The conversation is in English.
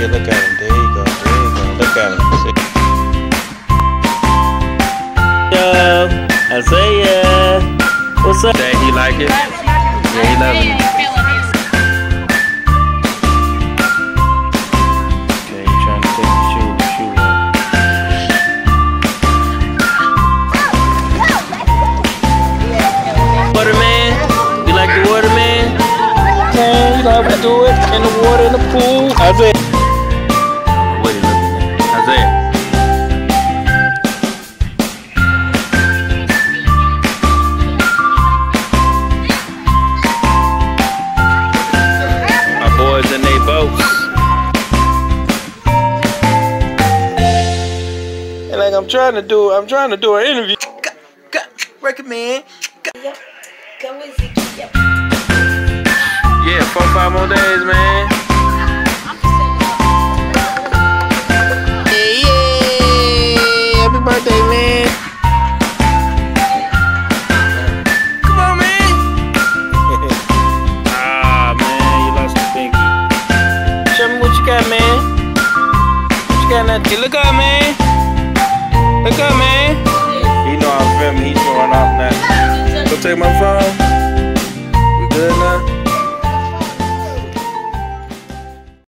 Yeah, look at him. There you go. There you go. Look at him. Yo, Isaiah. What's up? Dad, he like it? Yeah, he loving it. Okay, you trying to take the shoe off. Waterman? You like the waterman? Man, you know how we do it in the water, in the pool. Isaiah. What are you looking at? Isaiah. Boys in they boats. And like I'm trying to do an interview. Recommend. Yeah, 4-5 more days, man. Yeah, happy birthday, man. Come on, man. Ah, man, you lost the pinky. Show me what you got, man. What you got now? Hey, look up, man. Look up, man. You know I'm filming. He's showing off now. Go take my phone.